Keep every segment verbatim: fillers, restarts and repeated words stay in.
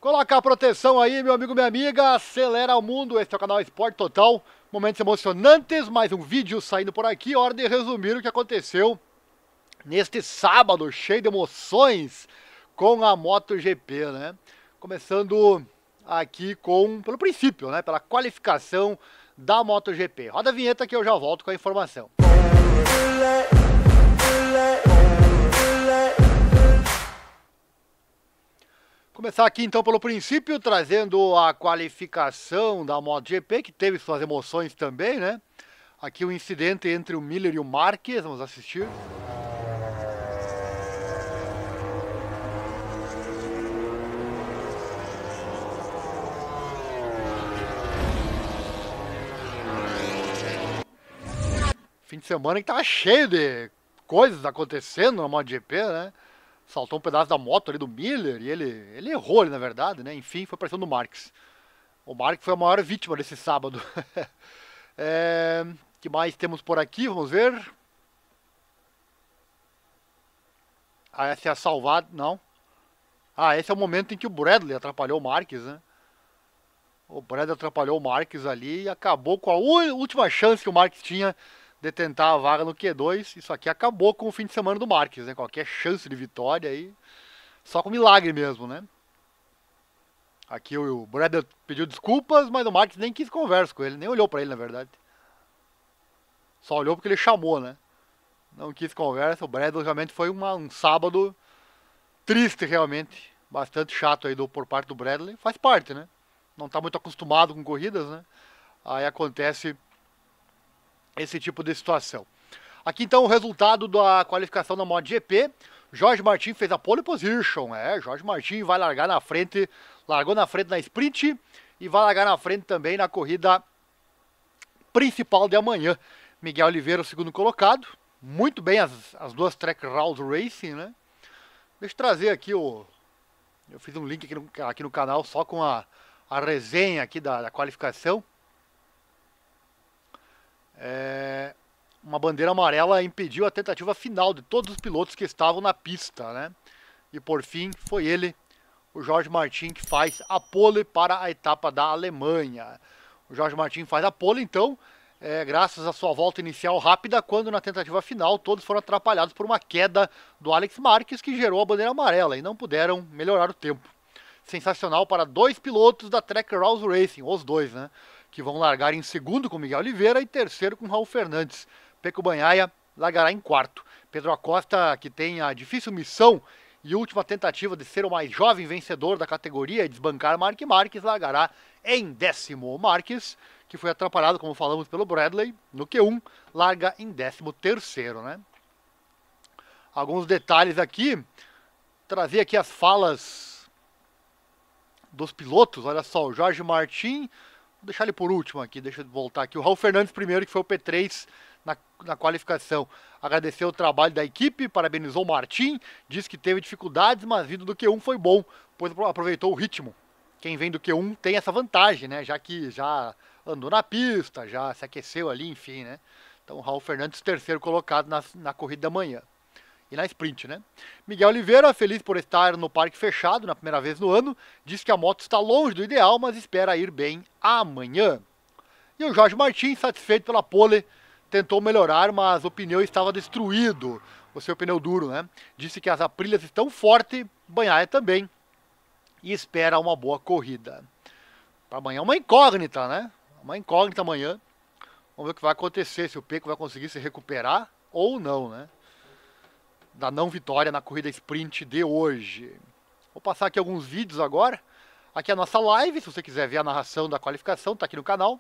Coloca a proteção aí, meu amigo, minha amiga, acelera o mundo, esse é o canal Esporte Total, momentos emocionantes, mais um vídeo saindo por aqui, hora de resumir o que aconteceu neste sábado, cheio de emoções com a MotoGP, né? Começando aqui com, pelo princípio, né, pela qualificação da MotoGP. Roda a vinheta que eu já volto com a informação. Começar aqui então pelo princípio, trazendo a qualificação da MotoGP, que teve suas emoções também, né? Aqui o incidente entre o Miller e o Marquez, vamos assistir. Fim de semana que tava cheio de coisas acontecendo na MotoGP, né? Saltou um pedaço da moto ali do Miller e ele, ele errou ali, na verdade, né? Enfim, foi pra cima do Marquez. O Marquez foi a maior vítima desse sábado. É, que mais temos por aqui? Vamos ver. Ah, essa é a salvada, não. Ah, esse é o momento em que o Bradley atrapalhou o Marquez, né? O Bradley atrapalhou o Marquez ali e acabou com a última chance que o Marquez tinha de tentar a vaga no Q dois. Isso aqui acabou com o fim de semana do Marquez, né? Qualquer chance de vitória aí, só com milagre mesmo, né? Aqui o Bradley pediu desculpas, mas o Marquez nem quis conversa com ele, nem olhou pra ele, na verdade. Só olhou porque ele chamou, né? Não quis conversa. O Bradley realmente foi uma, um sábado triste, realmente. Bastante chato aí do, por parte do Bradley. Faz parte, né? Não tá muito acostumado com corridas, né? Aí acontece esse tipo de situação. Aqui então o resultado da qualificação da MotoGP. Jorge Martin fez a pole position, é, Jorge Martin vai largar na frente, largou na frente na sprint e vai largar na frente também na corrida principal de amanhã. Miguel Oliveira, o segundo colocado, muito bem as, as duas Track Round Racing, né? Deixa eu trazer aqui o, eu fiz um link aqui no, aqui no canal só com a, a resenha aqui da, da qualificação. É, uma bandeira amarela impediu a tentativa final de todos os pilotos que estavam na pista, né? E por fim foi ele, o Jorge Martin, que faz a pole para a etapa da Alemanha. O Jorge Martin faz a pole então, é, graças à sua volta inicial rápida, quando na tentativa final todos foram atrapalhados por uma queda do Alex Marquez, que gerou a bandeira amarela e não puderam melhorar o tempo. Sensacional para dois pilotos da Track Round Racing, os dois, né? Que vão largar em segundo com Miguel Oliveira e terceiro com Raul Fernandes. Pecco Bagnaia largará em quarto. Pedro Acosta, que tem a difícil missão e última tentativa de ser o mais jovem vencedor da categoria e desbancar Marc Marquez, largará em décimo. O Marquez, que foi atrapalhado, como falamos, pelo Bradley, no Q um, larga em décimo terceiro, né? Alguns detalhes aqui. Trazer aqui as falas dos pilotos. Olha só, o Jorge Martin... Vou deixar ele por último aqui, deixa eu voltar aqui. O Raul Fernandes primeiro, que foi o P três na, na qualificação. Agradeceu o trabalho da equipe, parabenizou o Martin, disse que teve dificuldades, mas vindo do Q um foi bom, pois aproveitou o ritmo. Quem vem do Q um tem essa vantagem, né? Já que já andou na pista, já se aqueceu ali, enfim, né? Então o Raul Fernandes, terceiro colocado na, na corrida da manhã. E na sprint, né? Miguel Oliveira, feliz por estar no parque fechado na primeira vez no ano, diz que a moto está longe do ideal, mas espera ir bem amanhã. E o Jorge Martin, satisfeito pela pole, tentou melhorar, mas o pneu estava destruído, o seu pneu duro, né? Disse que as aprilhas estão fortes, Bagnaia também, e espera uma boa corrida. Para amanhã é uma incógnita, né? Uma incógnita amanhã. Vamos ver o que vai acontecer, se o Pecco vai conseguir se recuperar ou não, né? Da não vitória na corrida sprint de hoje. Vou passar aqui alguns vídeos agora. Aqui é a nossa live, se você quiser ver a narração da qualificação, tá aqui no canal.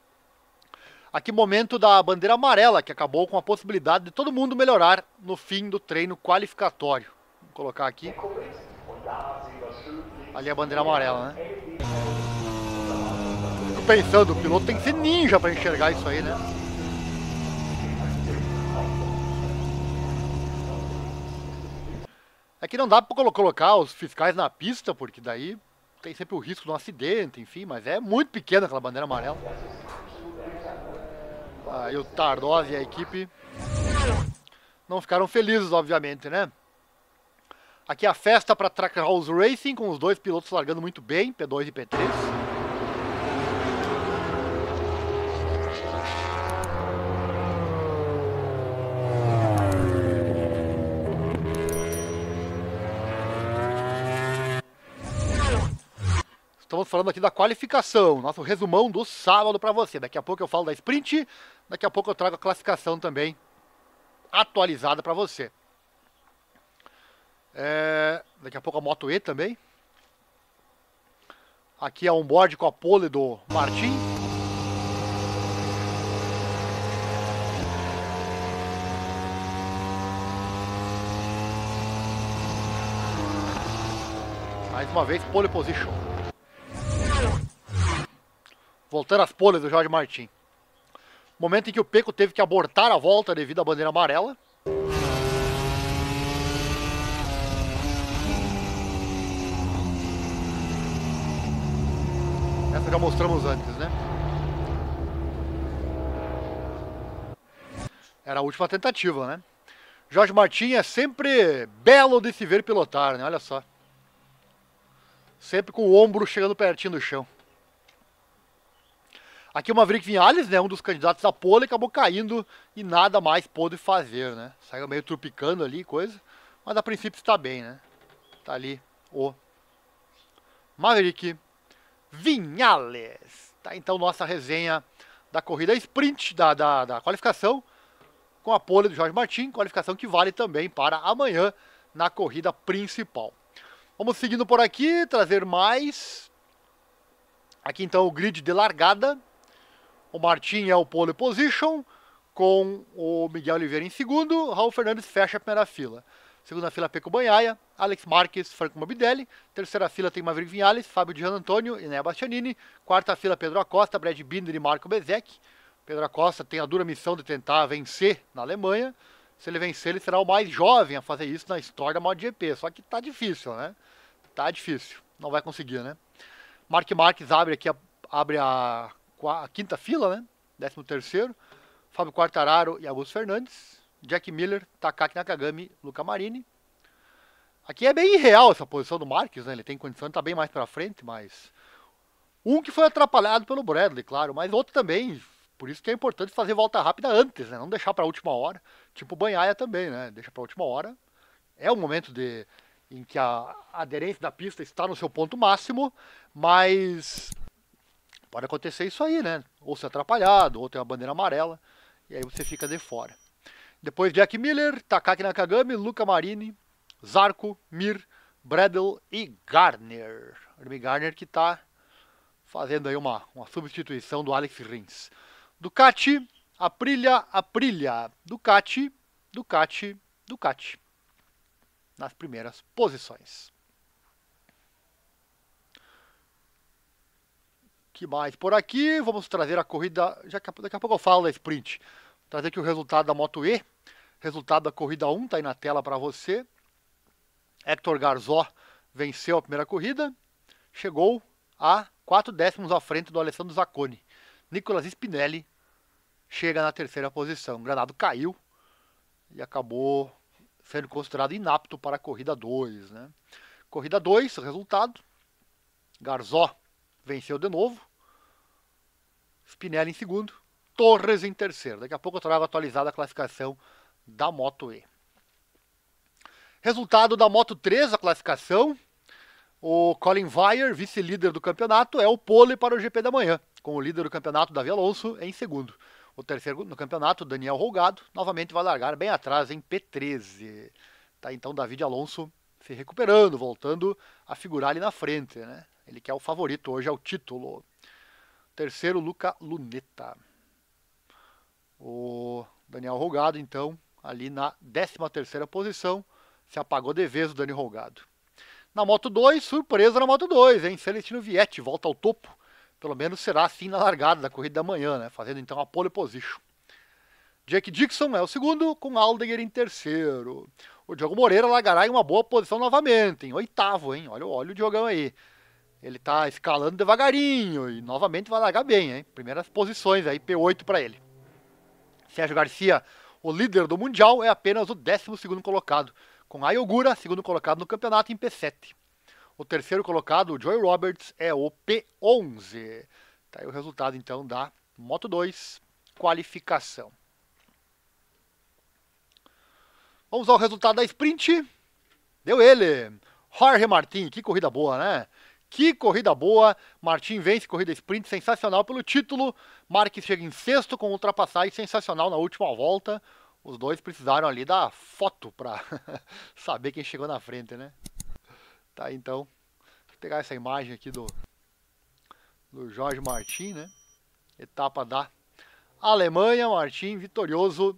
Aqui momento da bandeira amarela, que acabou com a possibilidade de todo mundo melhorar no fim do treino qualificatório. Vou colocar aqui. Ali é a bandeira amarela, né? Fico pensando, o piloto tem que ser ninja para enxergar isso aí, né? É que não dá para colocar os fiscais na pista, porque daí tem sempre o risco de um acidente, enfim, mas é muito pequena aquela bandeira amarela. Aí o Tardosi e a equipe não ficaram felizes, obviamente, né? Aqui a festa para Trackhouse Racing, com os dois pilotos largando muito bem, P dois e P três. Estamos falando aqui da qualificação, nosso resumão do sábado para você. Daqui a pouco eu falo da sprint, daqui a pouco eu trago a classificação também atualizada para você. É, daqui a pouco a Moto E também. Aqui é on-board com a pole do Martin. Mais uma vez, pole position. Voltando às poles do Jorge Martin. Momento em que o Pecco teve que abortar a volta devido à bandeira amarela. Essa já mostramos antes, né? Era a última tentativa, né? Jorge Martin é sempre belo de se ver pilotar, né? Olha só. Sempre com o ombro chegando pertinho do chão. Aqui o Maverick Viñales, né, um dos candidatos à pole, acabou caindo e nada mais pôde fazer, né? Saiu meio trupicando ali, coisa. Mas a princípio está bem, né? Tá ali o Maverick Viñales. Tá então nossa resenha da corrida sprint, da, da, da qualificação, com a pole do Jorge Martin, qualificação que vale também para amanhã na corrida principal. Vamos seguindo por aqui, trazer mais. Aqui então o grid de largada. O Martin é o pole position, com o Miguel Oliveira em segundo. Raul Fernandes fecha a primeira fila. Segunda fila, Pecco Bagnaia, Alex Marques, Franco Morbidelli. Terceira fila tem Maverick Viñales, Fábio Di Gianantonio e Enea Bastianini. Quarta fila, Pedro Acosta, Brad Binder e Marco Bezzecchi. Pedro Acosta tem a dura missão de tentar vencer na Alemanha. Se ele vencer, ele será o mais jovem a fazer isso na história da MotoGP. Só que tá difícil, né? Tá difícil. Não vai conseguir, né? Mark Marques abre aqui a, abre a, a quinta fila, né? Décimo terceiro. Fábio Quartararo e Augusto Fernandes. Jack Miller, Takaki Nakagami, Luca Marini. Aqui é bem irreal essa posição do Marques, né? Ele tem condição de estar bem mais pra frente, mas... Um que foi atrapalhado pelo Bradley, claro, mas outro também. Por isso que é importante fazer volta rápida antes, né? Não deixar pra última hora. Tipo o Bagnaia também, né? Deixa pra última hora. É o momento de... em que a aderência da pista está no seu ponto máximo, mas pode acontecer isso aí, né? Ou ser atrapalhado, ou ter uma bandeira amarela, e aí você fica de fora. Depois Jack Miller, Takaki Nakagami, Luca Marini, Zarco, Mir, Bradle e Garner. Jeremy Garner que está fazendo aí uma, uma substituição do Alex Rins. Ducati, Aprilia, Aprilia, Ducati, Ducati, Ducati. Nas primeiras posições. Que mais por aqui? Vamos trazer a corrida, já que daqui a pouco eu falo da sprint. Vou trazer aqui o resultado da Moto E. Resultado da corrida um, tá aí na tela para você. Héctor Garzó venceu a primeira corrida. Chegou a quatro décimos à frente do Alessandro Zacconi. Nicolas Spinelli chega na terceira posição. O Granado caiu e acabou sendo considerado inapto para a corrida dois, né? Corrida dois, resultado. Garzó venceu de novo. Spinelli em segundo. Torres em terceiro. Daqui a pouco eu trago atualizada a classificação da Moto E. Resultado da Moto três, a classificação. O Colin Veier, vice-líder do campeonato, é o pole para o G P da manhã, com o líder do campeonato, Davi Alonso, em segundo. O terceiro no campeonato, Daniel Rolgado, novamente vai largar bem atrás em P treze. Tá, então, David Alonso se recuperando, voltando a figurar ali na frente, né? Ele que é o favorito hoje ao título. Terceiro, Luca Luneta. O Daniel Rolgado, então, ali na décima terceira posição, se apagou de vez o Dani Rolgado. Na Moto dois, surpresa na Moto dois, hein? Celestino Vietti volta ao topo. Pelo menos será assim na largada da corrida da manhã, né? Fazendo então a pole position. Jake Dixon é o segundo, com Aldegger em terceiro. O Diogo Moreira largará em uma boa posição novamente, em oitavo, hein? Olha, olha o Diogão aí. Ele tá escalando devagarinho e novamente vai largar bem, hein? Primeiras posições aí, P oito para ele. Sérgio Garcia, o líder do Mundial, é apenas o décimo segundo colocado, com Ayogura, segundo colocado no campeonato, em P sete. O terceiro colocado, o Joey Roberts, é o P onze. Tá aí o resultado, então, da Moto dois, qualificação. Vamos ao resultado da sprint. Deu ele, Jorge Martin. Que corrida boa, né? Que corrida boa. Martin vence corrida sprint, sensacional pelo título. Marques chega em sexto com ultrapassagem sensacional na última volta. Os dois precisaram ali da foto para saber quem chegou na frente, né? Tá, então, vou pegar essa imagem aqui do, do Jorge Martin, né? Etapa da Alemanha, Martin vitorioso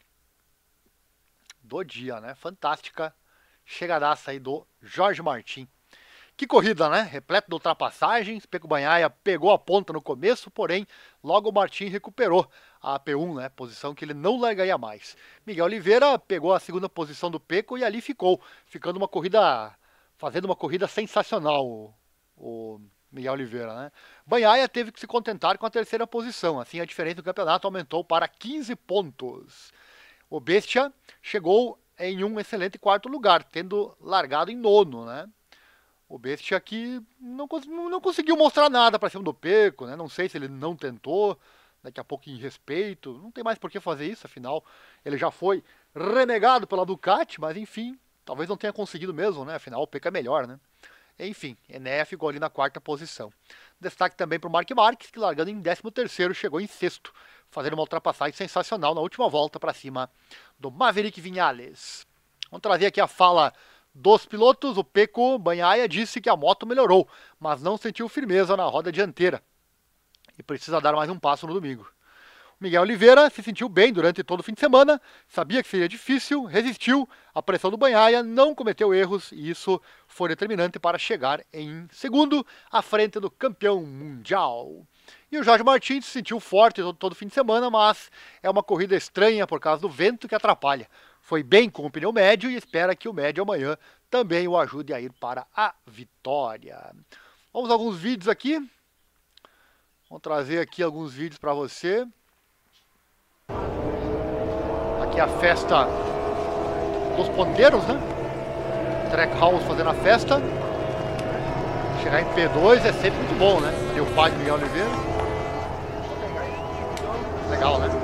do dia, né? Fantástica chegadaça aí do Jorge Martin. Que corrida, né? Repleto de ultrapassagens. Pecco Bagnaia pegou a ponta no começo, porém, logo o Martin recuperou a P um, né? Posição que ele não largaria mais. Miguel Oliveira pegou a segunda posição do Pecco e ali ficou, ficando uma corrida, fazendo uma corrida sensacional, o, o Miguel Oliveira, né? Bagnaia teve que se contentar com a terceira posição, assim a diferença do campeonato aumentou para quinze pontos. O Bestia chegou em um excelente quarto lugar, tendo largado em nono, né? O Bestia aqui não, não conseguiu mostrar nada para cima do Pecco, né? Não sei se ele não tentou, daqui a pouco em respeito, não tem mais por que fazer isso, afinal ele já foi renegado pela Ducati, mas enfim, talvez não tenha conseguido mesmo, né? Afinal o Pecco é melhor, né? Enfim, Enéa ficou ali na quarta posição. Destaque também para o Marc Marques, que largando em décimo terceiro chegou em sexto, fazendo uma ultrapassagem sensacional na última volta para cima do Maverick Viñales. Vamos trazer aqui a fala dos pilotos. O Pecco Bagnaia disse que a moto melhorou, mas não sentiu firmeza na roda dianteira e precisa dar mais um passo no domingo. O Miguel Oliveira se sentiu bem durante todo o fim de semana, sabia que seria difícil, resistiu à pressão do Bagnaia, não cometeu erros e isso foi determinante para chegar em segundo, à frente do campeão mundial. E o Jorge Martin se sentiu forte todo, todo fim de semana, mas é uma corrida estranha por causa do vento que atrapalha. Foi bem com o pneu médio e espera que o médio amanhã também o ajude a ir para a vitória. Vamos a alguns vídeos aqui. Vamos trazer aqui alguns vídeos para você. Aqui a festa dos ponteiros, né? Trackhouse fazendo a festa. Chegar em P dois é sempre muito bom, né? E o pai de Miguel Oliveira. Legal, né?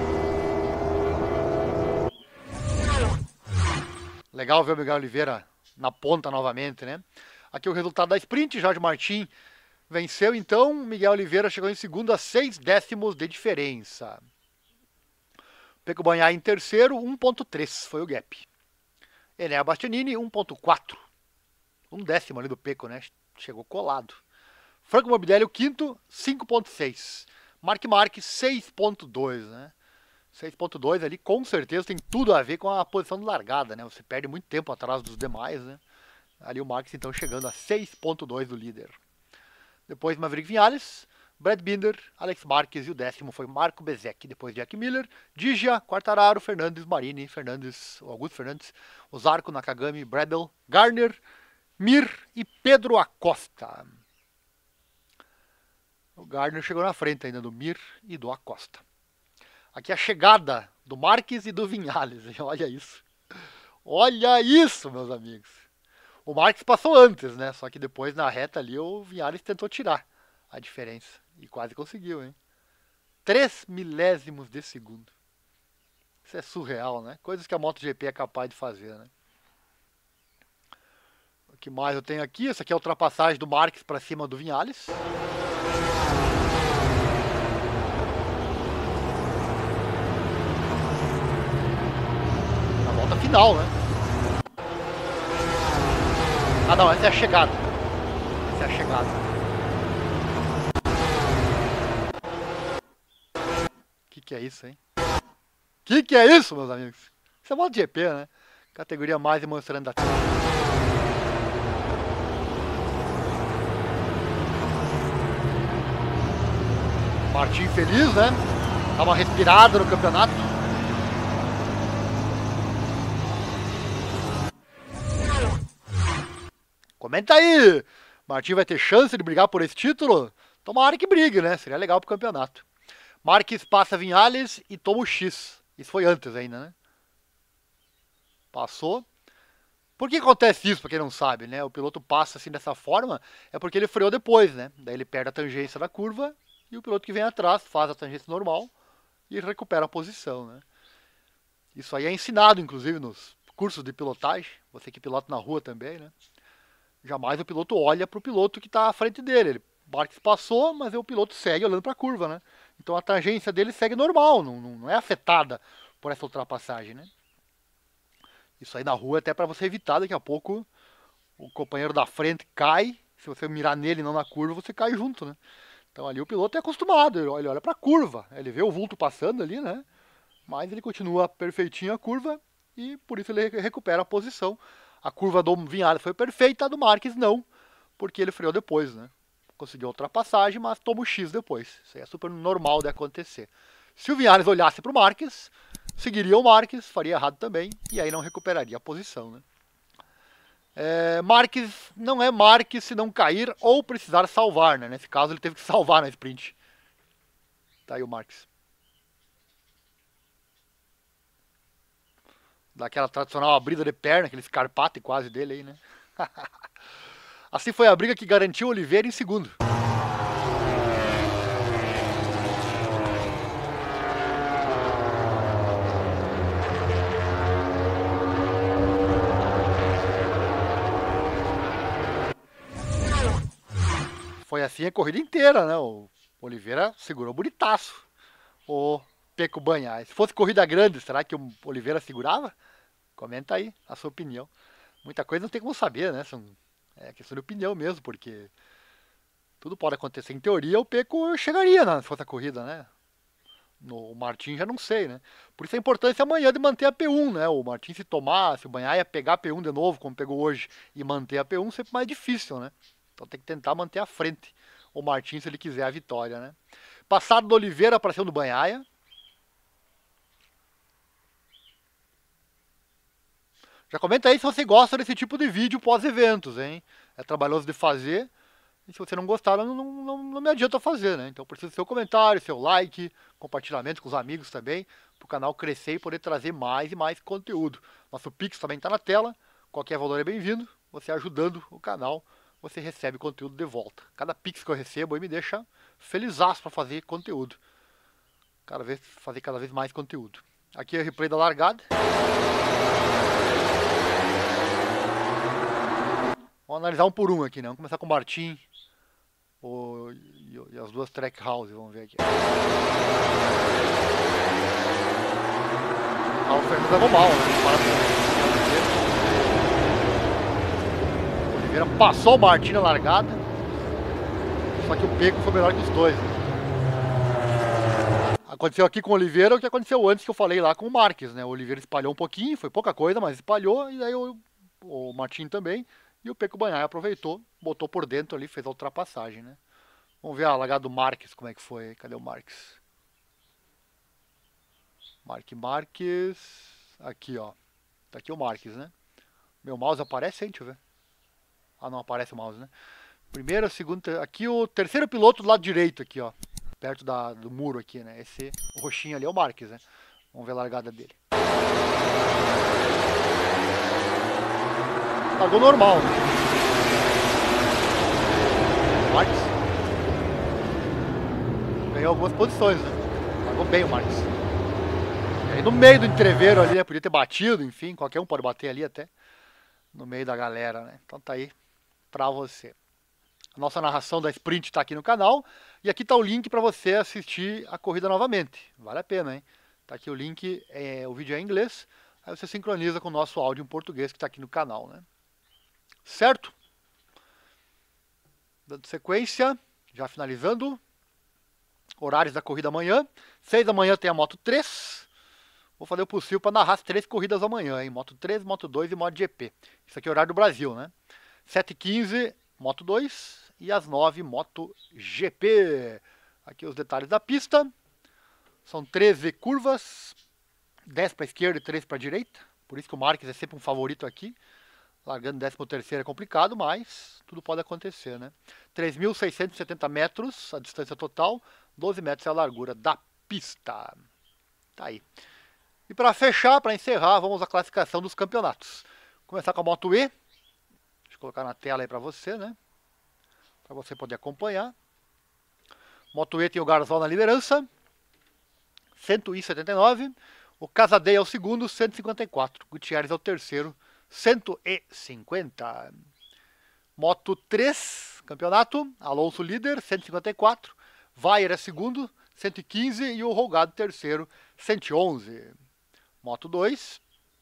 Legal ver o Miguel Oliveira na ponta novamente, né? Aqui o resultado da sprint. Jorge Martin venceu, então. Miguel Oliveira chegou em segundo a seis décimos de diferença. Pecco Bagnaia em terceiro, um ponto três foi o gap. Enea Bastianini, um ponto quatro. Um décimo ali do Pecco, né? Chegou colado. Franco Morbidelli, o quinto, cinco ponto seis. Marc Marques, seis ponto dois, né? seis ponto dois ali, com certeza, tem tudo a ver com a posição de largada, né? Você perde muito tempo atrás dos demais, né? Ali o Marques, então, chegando a seis ponto dois do líder. Depois, Maverick Viñales, Brad Binder, Alex Marques e o décimo foi Marco Bezzecchi. Depois, Jack Miller, Digia, Quartararo, Fernandes, Marini, Fernandes, Augusto Fernandes, Ozarko, Nakagami, Bradel, Garner, Mir e Pedro Acosta. O Garner chegou na frente ainda do Mir e do Acosta. Aqui a chegada do Marques e do Viñales. Olha isso. Olha isso, meus amigos. O Marques passou antes, né? Só que depois na reta ali o Viñales tentou tirar a diferença. E quase conseguiu, hein? Três milésimos de segundo. Isso é surreal, né? Coisas que a MotoGP é capaz de fazer, né? O que mais eu tenho aqui? Essa aqui é a ultrapassagem do Marques para cima do Viñales. Na volta final, né? Ah não, essa é a chegada. Essa é a chegada. Que que é isso, hein? Que que é isso, meus amigos? Isso é MotoGP, né? Categoria mais emocionante da terra. Martin feliz, né? Dá uma respirada no campeonato. Comenta aí! Martin vai ter chance de brigar por esse título? Tomara que brigue, né? Seria legal pro campeonato. Marques passa Viñales e toma o X. Isso foi antes ainda, né? Passou. Por que acontece isso, pra quem não sabe, né? O piloto passa assim dessa forma, é porque ele freou depois, né? Daí ele perde a tangência da curva e o piloto que vem atrás faz a tangência normal e recupera a posição, né? Isso aí é ensinado, inclusive, nos cursos de pilotagem. Você que pilota na rua também, né? Jamais o piloto olha para o piloto que está à frente dele. Ele, o Marques passou, mas o piloto segue olhando para a curva, né? Então a tangência dele segue normal, não, não é afetada por essa ultrapassagem, né? Isso aí na rua é até para você evitar, daqui a pouco o companheiro da frente cai, se você mirar nele e não na curva, você cai junto, né? Então ali o piloto é acostumado, ele olha para a curva, ele vê o vulto passando ali, né? Mas ele continua perfeitinho a curva e por isso ele recupera a posição. A curva do Vinhales foi perfeita, a do Marques não, porque ele freou depois, né? Conseguiu a ultrapassagem, mas toma o X depois. Isso aí é super normal de acontecer. Se o Vinhales olhasse para o Marques, seguiria o Marques, faria errado também, e aí não recuperaria a posição, né? É, Marques não é Marques se não cair ou precisar salvar, né? Nesse caso ele teve que salvar na sprint. Tá aí o Marques. Daquela tradicional abrida de perna, aquele escarpate quase dele aí, né? Assim foi a briga que garantiu Oliveira em segundo. Foi assim a corrida inteira, né? O Oliveira segurou bonitaço o Pecco Bagnaia. Se fosse corrida grande, será que o Oliveira segurava? Comenta aí a sua opinião. Muita coisa não tem como saber, né? São, é questão de opinião mesmo, porque tudo pode acontecer. Em teoria, o Pecco chegaria na fosse a corrida, né? No o Martin já não sei, né? Por isso a importância amanhã de manter a P um, né? O Martin se tomar, se o Bagnaia pegar a P um de novo, como pegou hoje, e manter a P um, sempre mais difícil, né? Então tem que tentar manter a frente o Martin se ele quiser a vitória, né? Passado do Oliveira para cima do Bagnaia. Já comenta aí se você gosta desse tipo de vídeo pós-eventos, hein? É trabalhoso de fazer. E se você não gostar, não, não, não me adianta fazer, né? Então precisa do seu comentário, seu like, compartilhamento com os amigos também, para o canal crescer e poder trazer mais e mais conteúdo. Nosso Pix também está na tela. Qualquer valor é bem-vindo. Você ajudando o canal, você recebe conteúdo de volta. Cada Pix que eu recebo aí me deixa felizaço para fazer conteúdo. Cada vez, fazer cada vez mais conteúdo. Aqui é o replay da largada. Vamos analisar um por um aqui, né? Vamos começar com o Martin o, e, e as duas track house, vamos ver aqui. Ah, o Fernando levou mal, né? O Oliveira passou o Martin na largada, só que o Pecco foi melhor que os dois, né? Aconteceu aqui com o Oliveira o que aconteceu antes que eu falei lá com o Marques, né? O Oliveira espalhou um pouquinho, foi pouca coisa, mas espalhou, e aí o, o Martin também. E o Pecco Bagnaia aproveitou, botou por dentro ali, fez a ultrapassagem, né? Vamos ver a largada do Marques, como é que foi. Cadê o Marques? Marque Marques. Aqui, ó. Tá aqui o Marques, né? Meu mouse aparece, hein? Deixa eu ver. Ah, não aparece o mouse, né? Primeiro, segundo... Aqui o terceiro piloto do lado direito, aqui, ó. Perto da, do muro aqui, né? Esse roxinho ali é o Marques, né? Vamos ver a largada dele. Largou normal, né? Marques ganhou algumas posições, né? Largou bem o Marques. E aí no meio do entreveiro ali, né? Podia ter batido, enfim, qualquer um pode bater ali até. No meio da galera, né? Então tá aí pra você. A nossa narração da sprint tá aqui no canal. E aqui tá o link pra você assistir a corrida novamente. Vale a pena, hein? Tá aqui o link, é, o vídeo é em inglês. Aí você sincroniza com o nosso áudio em português que tá aqui no canal, né? Certo? Dando sequência, já finalizando. Horários da corrida amanhã. seis da manhã tem a Moto três. Vou fazer o possível para narrar as três corridas amanhã, hein? Moto três, Moto dois e MotoGP. Isso aqui é o horário do Brasil, né? sete e quinze, Moto dois. E às nove, MotoGP. Aqui os detalhes da pista. São treze curvas. dez para a esquerda e três para a direita. Por isso que o Marques é sempre um favorito aqui. Largando décimo terceiro é complicado, mas tudo pode acontecer, né? três mil seiscentos e setenta metros a distância total, doze metros é a largura da pista. Tá aí. E para fechar, para encerrar, vamos à classificação dos campeonatos. Começar com a Moto E. Deixa eu colocar na tela aí para você, né? Para você poder acompanhar. Moto E tem o Garzol na liderança, cento e setenta e nove. O Casadei é o segundo, cento e cinquenta e quatro. Gutierrez é o terceiro, cento e cinquenta. Moto três, campeonato. Alonso líder, cento e cinquenta e quatro. Waier é segundo, cento e quinze. E o Rolgado terceiro, cento e onze. Moto dois.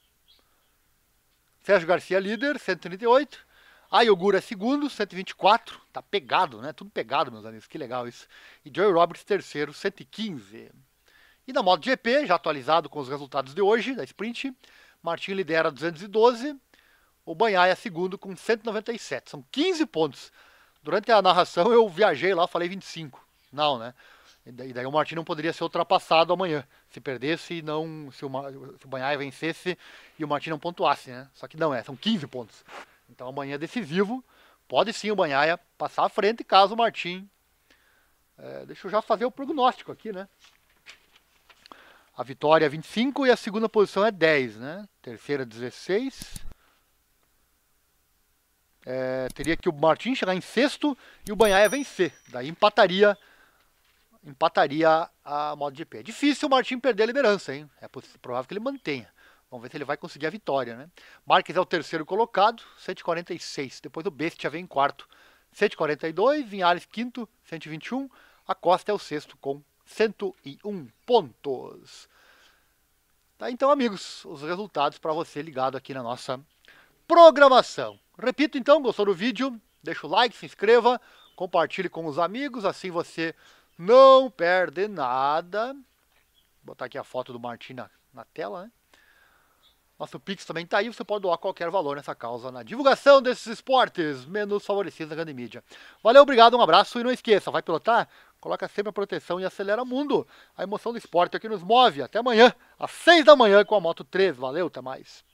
Sérgio Garcia líder, cento e trinta e oito. A Yogura é segundo, cento e vinte e quatro. Tá pegado, né? Tudo pegado, meus amigos. Que legal isso. E Joey Roberts terceiro, cento e quinze. E na MotoGP, já atualizado com os resultados de hoje, da sprint, Martin lidera duzentos e doze. O Bagnaia é segundo com cento e noventa e sete. São quinze pontos. Durante a narração eu viajei lá, falei vinte e cinco. Não, né? E daí o Martin não poderia ser ultrapassado amanhã. Se perdesse e não. Se o, se o Bagnaia vencesse e o Martin não pontuasse, né? Só que não é, são quinze pontos. Então amanhã é decisivo. Pode sim o Bagnaia passar à frente caso o Martin. É, deixa eu já fazer o prognóstico aqui, né? A vitória é vinte e cinco e a segunda posição é dez, né? Terceira dezesseis. É, teria que o Martin chegar em sexto e o Bagnaia vencer. Daí empataria, empataria a MotoGP. É difícil o Martin perder a liderança, hein? É provável que ele mantenha. Vamos ver se ele vai conseguir a vitória, né? Marques é o terceiro colocado, cento e quarenta e seis. Depois o Bestia vem em quarto, cento e quarenta e dois. Vinhales quinto, cento e vinte e um. A Costa é o sexto com cento e um pontos. Tá, então, amigos, os resultados para você ligado aqui na nossa programação. Repito, então, gostou do vídeo? Deixa o like, se inscreva, compartilhe com os amigos, assim você não perde nada. Vou botar aqui a foto do Martin na, na tela, né? Nosso Pix também tá aí, você pode doar qualquer valor nessa causa na divulgação desses esportes menos favorecidos da grande mídia. Valeu, obrigado, um abraço e não esqueça, vai pilotar? Coloca sempre a proteção e acelera o mundo. A emoção do esporte aqui nos move. Até amanhã, às seis da manhã com a Moto três. Valeu, até mais.